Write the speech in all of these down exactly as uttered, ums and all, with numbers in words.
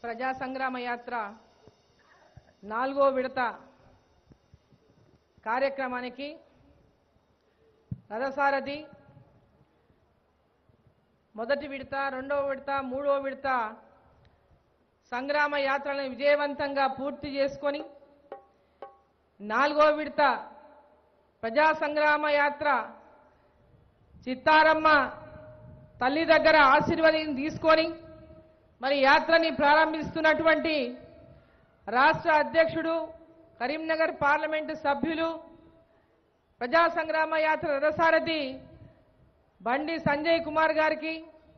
ప్రజా సంగ్రామ యాత్ర నాలుగో విడత కార్యక్రమానికి రథసారథి మొదటి విడత రెండవ విడత మూడవ విడత సంగ్రామ యాత్రలను విజయవంతంగా పూర్తి చేసుకొని నాలుగో విడత ప్రజా సంగ్రామ యాత్ర చిత్తారమ్మ తల్లి దగ్గర ఆశీర్వాదం తీసుకొని మరి యాత్రని ప్రారంభిస్తున్నటువంటి రాష్ట్ర అధ్యక్షుడు కరీంనగర్ పార్లమెంటు సభ్యులు ప్రజా సంగ్రామ యాత్ర రథసారథి బండి సంజయ్ కుమార్ గారికి,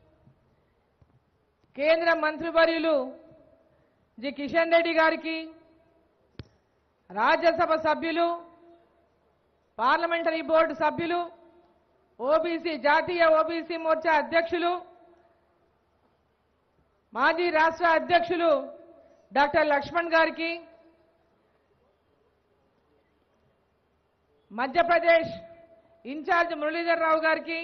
కేంద్ర మంత్రివర్యులు జి కిషన్ రెడ్డి గారికి, రాజ్యసభ సభ్యులు, పార్లమెంటరీ బోర్డు సభ్యులు, ఓబీసీ జాతీయ ఓబీసీ మోర్చా అధ్యక్షులు, మాజీ రాష్ట్ర అధ్యక్షులు డాక్టర్ లక్ష్మణ్ గారికి, మధ్యప్రదేశ్ ఇన్ఛార్జ్ మురళీధర్ రావు గారికి,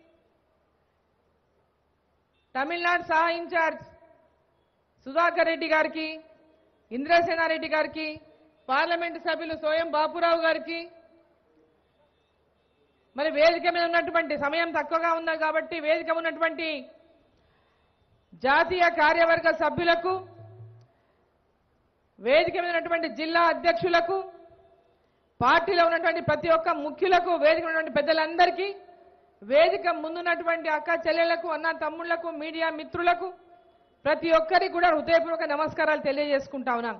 తమిళనాడు సహా ఇన్ఛార్జ్ సుధాకర్ రెడ్డి గారికి, ఇంద్రసేనారెడ్డి గారికి, పార్లమెంటు సభ్యులు సోయం బాపురావు గారికి, మరి వేదిక మీద ఉన్నటువంటి సమయం తక్కువగా ఉంది కాబట్టి వేదిక ఉన్నటువంటి జాతీయ కార్యవర్గ సభ్యులకు, వేదిక మీద ఉన్నటువంటి జిల్లా అధ్యక్షులకు, పార్టీలో ఉన్నటువంటి ప్రతి ఒక్క ముఖ్యులకు, వేదిక ఉన్నటువంటి పెద్దలందరికీ, వేదిక ముందున్నటువంటి అక్క చెల్లెళ్లకు, అన్న తమ్ముళ్లకు, మీడియా మిత్రులకు ప్రతి ఒక్కరికి కూడా హృదయపూర్వక నమస్కారాలు తెలియజేసుకుంటా ఉన్నాను.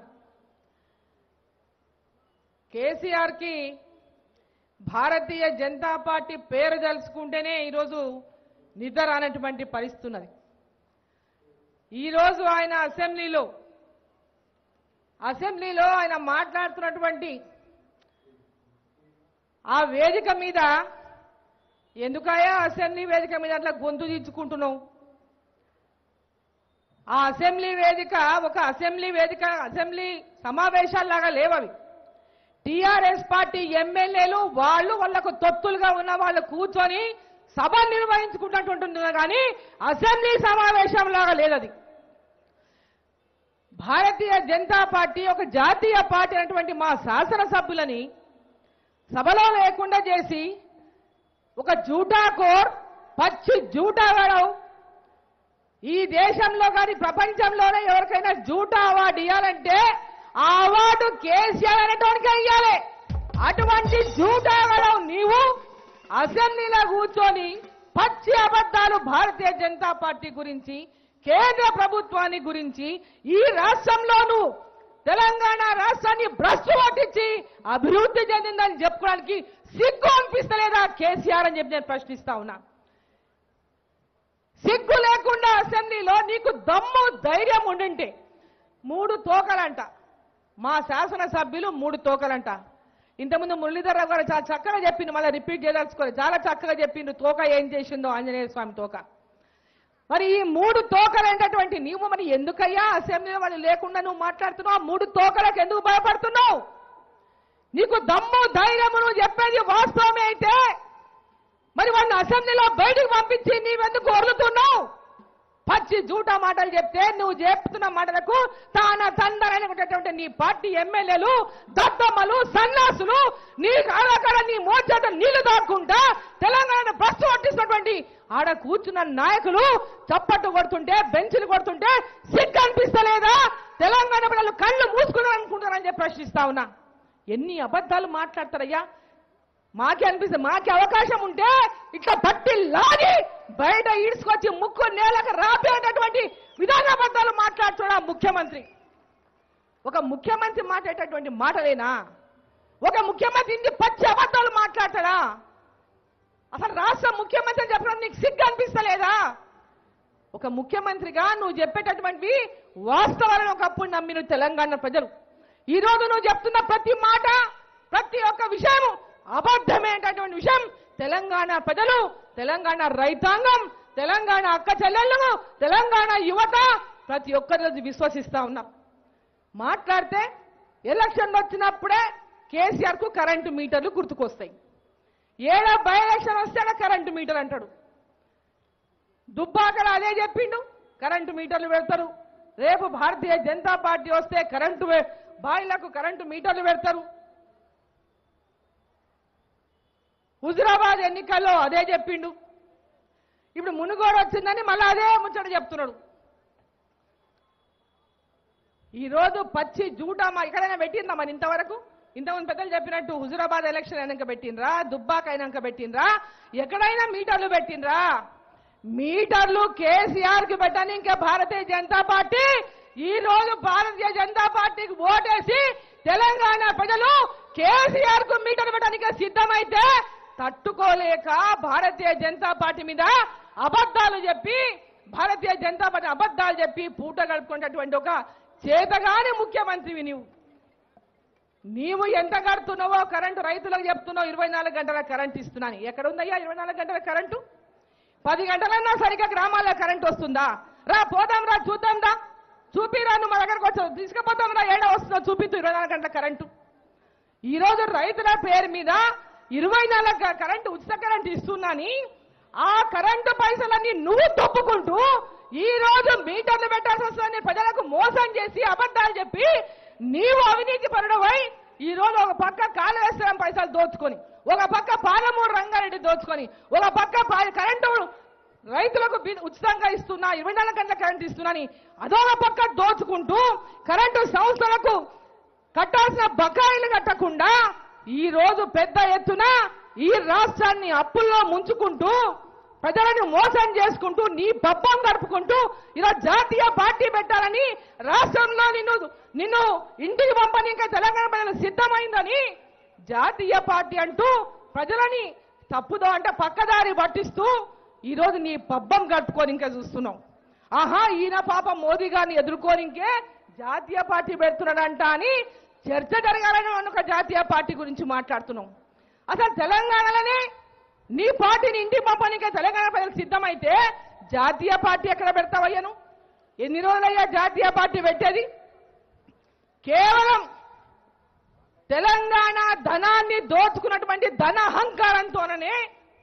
కేసీఆర్కి భారతీయ జనతా పార్టీ పేరు తలుచుకుంటేనే ఈరోజు నిద్ర రానటువంటి పరిస్థితి ఉన్నది. ఈరోజు ఆయన అసెంబ్లీలో అసెంబ్లీలో ఆయన మాట్లాడుతున్నటువంటి ఆ వేదిక మీద ఎందుకయ్యా అసెంబ్లీ వేదిక మీద అట్లా గొంతు తీర్చుకుంటున్నావు? ఆ అసెంబ్లీ వేదిక ఒక అసెంబ్లీ వేదిక అసెంబ్లీ సమావేశాల్లాగా లేవవి. టీఆర్ఎస్ పార్టీ ఎమ్మెల్యేలు వాళ్ళు వాళ్లకు తొత్తులుగా ఉన్న వాళ్ళు కూర్చొని సభ నిర్వహించుకుంటుంటున్నారు కానీ అసెంబ్లీ సమావేశం లాగా లేదది. భారతీయ జనతా పార్టీ ఒక జాతీయ పార్టీ అయినటువంటి మా శాసనసభ్యులని సభలో లేకుండా చేసి ఒక జూటాకోర్ పచ్చి జూటాగడం, ఈ దేశంలో కానీ ప్రపంచంలోనే ఎవరికైనా జూటా అవార్డు ఇవ్వాలంటే ఆ అవార్డు కేసీఆర్ అనేటోనికి ఇవ్వాలి. అటువంటి జూటాగడం నీవు అసెంబ్లీలో కూర్చొని పచ్చి అబద్ధాలు భారతీయ జనతా పార్టీ గురించి, కేంద్ర ప్రభుత్వాన్ని గురించి, ఈ రాష్ట్రంలోనూ తెలంగాణ రాష్ట్రాన్ని భ్రష్టు పట్టించి అభివృద్ధి చెందిందని చెప్పుకోవడానికి సిగ్గు అనిపిస్తలేదా కేసీఆర్ అని చెప్పి నేను ప్రశ్నిస్తా ఉన్నా. సిగ్గు లేకుండా అసెంబ్లీలో నీకు దమ్ము ధైర్యం ఉండింటే మూడు తోకలంట మా శాసనసభ్యులు, మూడు తోకలంట. ఇంతకుముందు మురళీధర్ రావు గారు చాలా చక్కగా చెప్పిండు, మళ్ళీ రిపీట్ చేయదలుచుకోలేదు, చాలా చక్కగా చెప్పిండు తోక ఏం చేసిందో ఆంజనేయ స్వామి తోక. మరి ఈ మూడు తోకలైనటువంటి నీవు మరి ఎందుకయ్యా అసెంబ్లీలో వాళ్ళు లేకుండా నువ్వు మాట్లాడుతున్నావు? ఆ మూడు తోకలకు ఎందుకు భయపడుతున్నావు? నీకు దమ్ము ధైర్యము నువ్వు చెప్పేది వాస్తవమే అయితే మరి వాళ్ళని అసెంబ్లీలో బయటకు పంపించి నీవెందుకు వదులుతున్నావు? పచ్చి జూటా మాటలు చెప్తే నువ్వు చెప్తున్న మాటలకు తాన తందరైనటువంటి నీ పార్టీ ఎమ్మెల్యేలు దద్దమ్మలు సన్నాసులు నీ కాలకాల నీ మోచేత నీళ్లు దాక్కుంటా తెలంగాణ భ్రష్టు పట్టిస్తున్నటువంటి ఆడ కూర్చున్న నాయకులు చప్పట్టు కొడుతుంటే, బెంచ్లు కొడుతుంటే సిగ్గు అనిపిస్తలేదా? తెలంగాణ ప్రజలు కళ్ళు మూసుకున్నారు అనుకుంటారని చెప్పి ప్రశ్నిస్తా ఉన్నా. ఎన్ని అబద్ధాలు మాట్లాడతారయ్యా? మాకే అనిపిస్తుంది, మాకే అవకాశం ఉంటే ఇట్లా పట్టి లాగి బయట ఈడ్చుకొచ్చి ముక్కు నేలకు రాపేటటువంటి విధానాబద్ధాలు మాట్లాడుతున్నా ముఖ్యమంత్రి. ఒక ముఖ్యమంత్రి మాట్లాడేటటువంటి మాటలేనా? ఒక ముఖ్యమంత్రి ఇన్ని పచ్చి అబద్ధాలు మాట్లాడతాడా? అసలు రాష్ట్ర ముఖ్యమంత్రి చెప్పడం నీకు సిగ్గు అనిపిస్తలేదా? ఒక ముఖ్యమంత్రిగా నువ్వు చెప్పేటటువంటి వాస్తవాలను ఒకప్పుడు నమ్మిన తెలంగాణ ప్రజలు ఈ రోజు నువ్వు చెప్తున్న ప్రతి మాట, ప్రతి ఒక్క విషయం అబద్ధమైనటువంటి విషయం తెలంగాణ ప్రజలు, తెలంగాణ రైతాంగం, తెలంగాణ అక్క చెల్లెళ్ళు, తెలంగాణ యువత ప్రతి ఒక్కరి విశ్వసిస్తా ఉన్నాం. మాట్లాడితే ఎలక్షన్లు వచ్చినప్పుడే కేసీఆర్ కు కరెంటు మీటర్లు గుర్తుకొస్తాయి. ఏడా బై ఎలక్షన్ వస్తేనే కరెంటు మీటర్ అంటాడు. దుబ్బాకలు అదే చెప్పిండు, కరెంటు మీటర్లు పెడతారు. రేపు భారతీయ జనతా పార్టీ వస్తే కరెంటు బాయిలకు కరెంటు మీటర్లు పెడతారు. హుజురాబాద్ ఎన్నికల్లో అదే చెప్పిండు. ఇప్పుడు మునుగోడు వచ్చిందని మళ్ళీ అదే ముచ్చట చెప్తున్నాడు. ఈరోజు పచ్చి జూటమా ఎక్కడైనా పెట్టిందా మరి ఇంతవరకు? ఇంతకుముందు పెద్దలు చెప్పినట్టు హుజురాబాద్ ఎలక్షన్ అయినాక పెట్టినరా, దుబ్బాక అయినాక పెట్టినరా, ఎక్కడైనా మీటర్లు పెట్టినరా? మీటర్లు కేసీఆర్ కి పెట్టని ఇంకా భారతీయ జనతా పార్టీ ఈ రోజు భారతీయ జనతా పార్టీకి ఓటేసి తెలంగాణ ప్రజలు కేసీఆర్ కు మీటర్ పెట్టడానికి సిద్ధమైతే తట్టుకోలేక భారతీయ జనతా పార్టీ మీద అబద్ధాలు చెప్పి భారతీయ జనతా పార్టీ అబద్ధాలు చెప్పి పూట గడుపుకున్నటువంటి ఒక చేతగాని ముఖ్యమంత్రివి నీవు. నీవు ఎంత కడుతున్నావో కరెంటు రైతులకు చెప్తున్నావు ఇరవై నాలుగు గంటల కరెంటు ఇస్తున్నాను. ఎక్కడ ఉందయ్యా ఇరవై నాలుగు గంటల కరెంటు? పది గంటలన్నా సరిగ్గా గ్రామాల్లో కరెంటు వస్తుందా? రా పోదాం రా చూద్దాం రా చూపిరా, నువ్వు మా దగ్గరకు వచ్చావు తీసుకుపోతాం రా, ఏడా వస్తుందో చూపిస్తూ ఇరవై నాలుగు గంటల కరెంటు. ఈరోజు రైతుల పేరు మీద ఇరవై నాలుగు కరెంటు ఉచిత కరెంటు ఇస్తున్నాని ఆ కరెంటు పైసలన్నీ నువ్వు తప్పుకుంటూ ఈ రోజు మీటర్లు పెట్టాల్సి వస్తుందని ప్రజలకు మోసం చేసి అబద్ధాలు చెప్పి నీవు అవినీతి పరుడవై ఈ రోజు ఒక పక్క కాళేశ్వరం పైసలు దోచుకొని, ఒక పక్క పాలమూరు రంగారెడ్డి దోచుకొని, ఒక పక్క కరెంటు రైతులకు ఉచితంగా ఇస్తున్నా ఇరవై నాలుగు గంటల కరెంటు ఇస్తున్నాని అదొక పక్క దోచుకుంటూ కరెంటు సంస్థలకు కట్టాల్సిన బకాయిలు కట్టకుండా ఈ రోజు పెద్ద ఎత్తున ఈ రాష్ట్రాన్ని అప్పుల్లో ముంచుకుంటూ ప్రజలను మోసం చేసుకుంటూ నీ బబ్బం గడుపుకుంటూ ఇలా జాతీయ పార్టీ పెట్టాలని రాష్ట్రంలో నిన్ను నిన్ను ఇంటికి పంపని ఇంకా తెలంగాణ ప్రజలు సిద్ధమైందని జాతీయ పార్టీ అంటూ ప్రజలని తప్పుదో అంటే పక్కదారి పట్టిస్తూ ఈ రోజు నీ పబ్బం గడుపుకొని ఇంకా చూస్తున్నావు. ఆహా ఈయన పాప మోదీ గారిని ఎదుర్కొని ఇంకే జాతీయ పార్టీ పెడుతున్నాడంట అని చర్చ జరగాలని ఒక జాతీయ పార్టీ గురించి మాట్లాడుతున్నాం. అసలు తెలంగాణలోనే నీ పార్టీని ఇంటి పంపనికే తెలంగాణ ప్రజలకు సిద్ధమైతే జాతీయ పార్టీ ఎక్కడ పెడతావయ్యను? ఎన్ని రోజులయ్యా జాతీయ పార్టీ పెట్టేది? కేవలం తెలంగాణ ధనాన్ని దోచుకున్నటువంటి ధన అహంకారంతోనే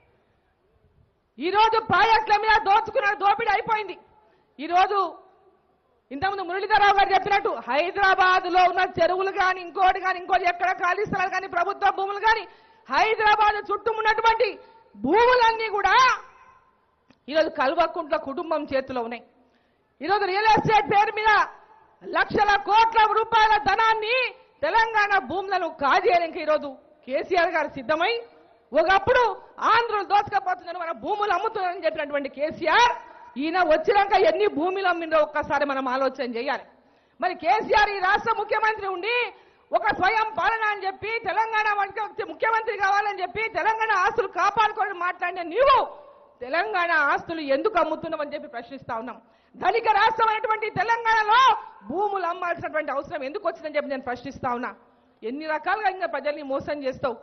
ఈరోజు ప్రాజెక్టుల మీద దోచుకున్న దోపిడీ అయిపోయింది. ఈరోజు ఇంతకుముందు మురళీధరరావు గారు చెప్పినట్టు హైదరాబాద్ లో ఉన్న చెరువులు కానీ ఇంకోటి కానీ ఇంకోటి ఎక్కడ ఖాళీ స్థలాలు కానీ ప్రభుత్వ భూములు కానీ హైదరాబాద్ చుట్టూ ఉన్నటువంటి భూములన్నీ కూడా ఈరోజు కల్వకుంట్ల కుటుంబం చేతిలో ఉన్నాయి. ఈరోజు రియల్ ఎస్టేట్ పేరు మీద లక్షల కోట్ల రూపాయల ధనాన్ని తెలంగాణ భూములను కాజేయడానికి ఈరోజు కేసీఆర్ గారు సిద్ధమై ఒకప్పుడు ఆంధ్రులు దోచుకపోతున్నారు మన భూములు అమ్ముతున్నారని చెప్పినటువంటి కేసీఆర్ ఈయన వచ్చినాక ఎన్ని భూములు అమ్మిందో ఒక్కసారి మనం ఆలోచన చేయాలి. మరి కేసీఆర్ ఈ రాష్ట్ర ముఖ్యమంత్రి ఉండి ఒక స్వయం పాలన అని చెప్పి తెలంగాణ ముఖ్యమంత్రి కావాలని చెప్పి తెలంగాణ ఆస్తులు కాపాడుకోవాలని మాట్లాడిన నీవు తెలంగాణ ఆస్తులు ఎందుకు అమ్ముతున్నామని చెప్పి ప్రశ్నిస్తా ఉన్నాం. ధనిక రాష్ట్రం అయినటువంటి తెలంగాణలో భూములు అమ్మాల్సినటువంటి అవసరం ఎందుకు వచ్చిందని చెప్పి నేను ప్రశ్నిస్తా ఉన్నా. ఎన్ని రకాలుగా ఇంకా ప్రజల్ని మోసం చేస్తావు?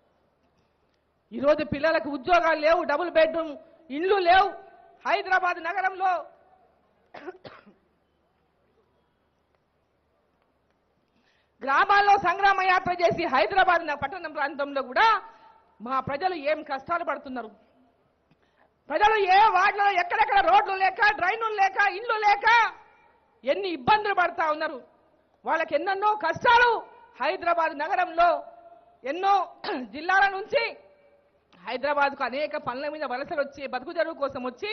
ఈరోజు పిల్లలకు ఉద్యోగాలు లేవు, డబుల్ బెడ్రూమ్ ఇండ్లు లేవు. హైదరాబాద్ నగరంలో గ్రామాల్లో సంగ్రామ యాత్ర చేసి హైదరాబాద్ పట్టణ ప్రాంతంలో కూడా మా ప్రజలు ఏం కష్టాలు పడుతున్నారు. ప్రజలు ఏ వార్డులో ఎక్కడెక్కడ రోడ్లు లేక డ్రైన్లు లేక ఇండ్లు లేక ఎన్ని ఇబ్బందులు పడతా ఉన్నారు. వాళ్ళకి ఎన్నెన్నో కష్టాలు. హైదరాబాద్ నగరంలో ఎన్నో జిల్లాల నుంచి హైదరాబాద్కు అనేక పనుల మీద వలసలు వచ్చి బతుకు తెరువు కోసం వచ్చి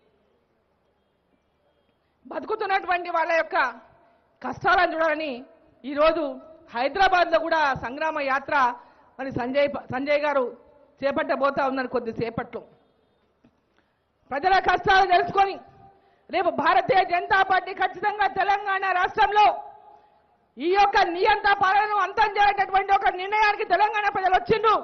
బతుకుతున్నటువంటి వాళ్ళ యొక్క కష్టాలను చూడాలని ఈరోజు హైదరాబాద్లో కూడా సంగ్రామ యాత్ర మరి సంజయ్ సంజయ్ గారు చేపట్టబోతా ఉన్నారు కొద్దిసేపట్లో. ప్రజల కష్టాలు తెలుసుకొని రేపు భారతీయ జనతా పార్టీ ఖచ్చితంగా తెలంగాణ రాష్ట్రంలో ఈ యొక్క నియంత పాలనను అంతం చేసేటటువంటి ఒక నిర్ణయానికి తెలంగాణ ప్రజలు వచ్చిండ్రు.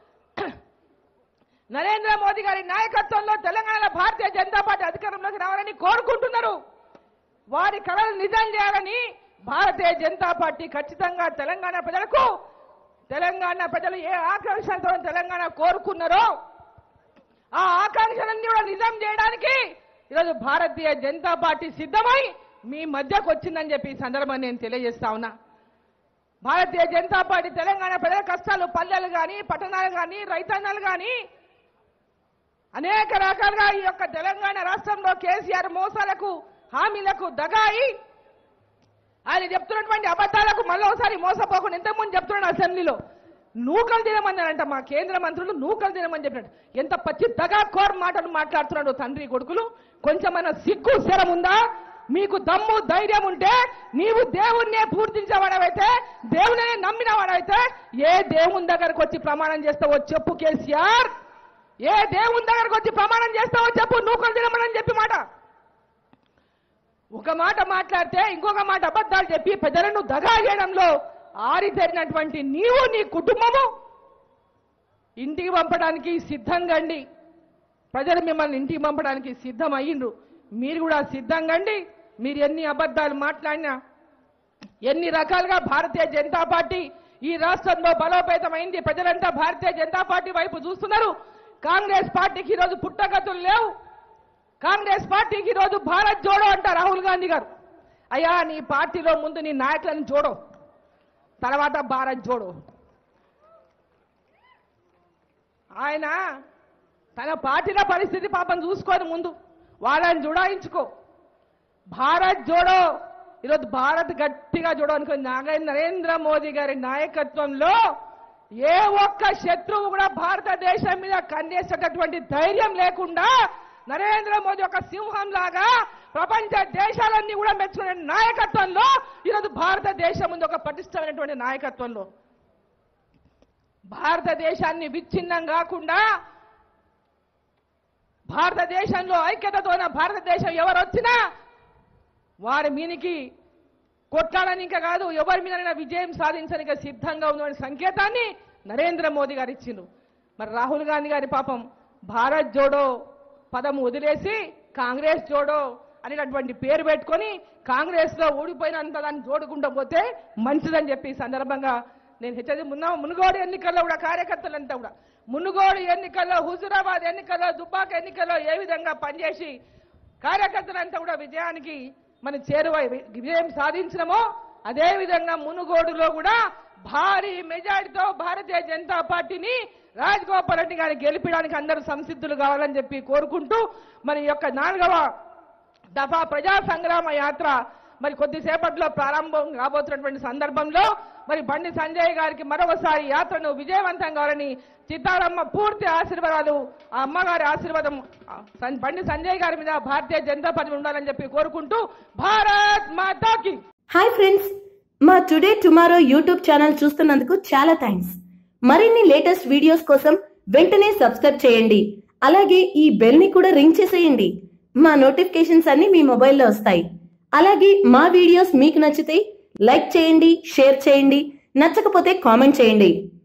నరేంద్ర మోదీ గారి నాయకత్వంలో తెలంగాణలో భారతీయ జనతా పార్టీ అధికారంలోకి రావాలని కోరుకుంటున్నారు. వారి కళలు నిజం చేయాలని భారతీయ జనతా పార్టీ ఖచ్చితంగా తెలంగాణ ప్రజలకు తెలంగాణ ప్రజలు ఏ ఆకాంక్షలతో తెలంగాణ కోరుకున్నారో ఆ ఆకాంక్షలన్నీ కూడా నిజం చేయడానికి ఈరోజు భారతీయ జనతా పార్టీ సిద్ధమై మీ మధ్యకు వచ్చిందని చెప్పి ఈ సందర్భాన్ని నేను తెలియజేస్తా ఉన్నా. భారతీయ జనతా పార్టీ తెలంగాణ ప్రజల కష్టాలు పల్లెలు కానీ పట్టణాలు కానీ రైతన్నలు కానీ అనేక రకాలుగా ఈ యొక్క తెలంగాణ రాష్ట్రంలో కేసీఆర్ మోసాలకు హామీలకు దగాయి ఆయన చెప్తున్నటువంటి అబద్ధాలకు మళ్ళీ ఒకసారి మోసపోకుండా ఇంతకుముందు చెప్తున్నాడు అసెంబ్లీలో నూకలు తినమన్నారంట మా కేంద్ర మంత్రులు నూకలు తినమని చెప్పినట్టు ఎంత పచ్చి దగాకోర్ మాటలు మాట్లాడుతున్నాడు తండ్రి కొడుకులు కొంచెమైనా సిగ్గు శరం ఉందా మీకు దమ్ము ధైర్యం ఉంటే నీవు దేవుణ్ణే పూర్తించేవాడవైతే దేవునే నమ్మిన వాడైతే ఏ దేవుని దగ్గరకు వచ్చి ప్రమాణం చేస్తావో చెప్పు కేసీఆర్ ఏ దేవుని దగ్గరకు వచ్చి ప్రమాణం చేస్తావో చెప్పు నూకలు తినమని చెప్పి మాట ఒక మాట మాట్లాడితే ఇంకొక మాట అబద్ధాలు చెప్పి ప్రజలను దగా చేయడంలో ఆరితేరినటువంటి నీవు నీ కుటుంబము ఇంటికి పంపడానికి సిద్ధంగండి ప్రజలు మిమ్మల్ని ఇంటికి పంపడానికి సిద్ధం అయ్యిండ్రు మీరు కూడా సిద్ధంగండి మీరు ఎన్ని అబద్ధాలు మాట్లాడినా ఎన్ని రకాలుగా భారతీయ జనతా పార్టీ ఈ రాష్ట్రంలో బలోపేతమైంది ప్రజలంతా భారతీయ జనతా పార్టీ వైపు చూస్తున్నారు కాంగ్రెస్ పార్టీకి ఈరోజు పుట్టగతులు లేవు కాంగ్రెస్ పార్టీకి ఈరోజు భారత్ జోడో అంట రాహుల్ గాంధీ గారు అయ్యా నీ పార్టీలో ముందు నీ నాయకులను జోడో తర్వాత భారత్ జోడో ఆయన తన పార్టీల పరిస్థితి పాపం చూసుకొని ముందు వాళ్ళని జోడాయించుకో భారత్ జోడో ఈరోజు భారత్ గట్టిగా జోడో అనుకుని నరేంద్ర మోదీ గారి నాయకత్వంలో ఏ ఒక్క శత్రువు కూడా భారతదేశం మీద కన్నేసేటటువంటి ధైర్యం లేకుండా నరేంద్ర మోదీ ఒక సింహం లాగా ప్రపంచ దేశాలన్నీ కూడా మెచ్చుకునే నాయకత్వంలో ఈరోజు భారతదేశం ముందు ఒక పటిష్టమైనటువంటి నాయకత్వంలో భారతదేశాన్ని విచ్ఛిన్నం కాకుండా భారతదేశంలో ఐక్యతతోన భారతదేశం ఎవరు వచ్చినా వారి మీనికి కొట్టాలని ఇంకా కాదు ఎవరి మీద విజయం సాధించడానికి సిద్ధంగా ఉన్న సంకేతాన్ని నరేంద్ర మోదీ గారు ఇచ్చిండ్రు మరి రాహుల్ గాంధీ గారి పాపం భారత్ జోడో పదం వదిలేసి కాంగ్రెస్ జోడో అనేటటువంటి పేరు పెట్టుకొని కాంగ్రెస్ లో ఓడిపోయినంత దాన్ని జోడుకుంటూ పోతే మంచిదని చెప్పి సందర్భంగా నేను హెచ్చరి మున్న మునుగోడు ఎన్నికల్లో కూడా కార్యకర్తలంతా కూడా మునుగోడు ఎన్నికల్లో హుజురాబాద్ ఎన్నికల్లో దుబ్బాక ఎన్నికల్లో ఏ విధంగా పనిచేసి కార్యకర్తలంతా కూడా విజయానికి మన చేరువై విజయం సాధించినమో అదే విధంగా మునుగోడులో కూడా భారీ మెజారిటీతో భారతీయ జనతా పార్టీని రాజగోపాల్ రెడ్డి గారిని గెలిపడానికి అందరూ సంసిద్ధులు కావాలని చెప్పి కోరుకుంటూ మరి యొక్క నాలుగవ దఫా ప్రజా సంగ్రామ యాత్ర మరి కొద్దిసేపట్లో ప్రారంభం కాబోతున్నటువంటి సందర్భంలో మరి బండి సంజయ్ గారికి మరొకసారి యాత్రను విజయవంతం కావాలని చిత్తారమ్మ పూర్తి ఆశీర్వాదాలు ఆ అమ్మగారి ఆశీర్వాదం బండి సంజయ్ గారి మీద భారతీయ జనతా పార్టీ ఉండాలని చెప్పి కోరుకుంటూ భారత్ మాతాకి. హాయ్ ఫ్రెండ్స్, మా టుడే టుమారో యూట్యూబ్ ఛానల్ చూస్తున్నందుకు చాలా థ్యాంక్స్. మరిన్ని లేటెస్ట్ వీడియోస్ కోసం వెంటనే సబ్స్క్రైబ్ చేయండి. అలాగే ఈ బెల్ ని కూడా రింగ్ చేసేయండి. మా నోటిఫికేషన్స్ అన్ని మీ మొబైల్లో వస్తాయి. అలాగే మా వీడియోస్ మీకు నచ్చితే లైక్ చేయండి, షేర్ చేయండి, నచ్చకపోతే కామెంట్ చేయండి.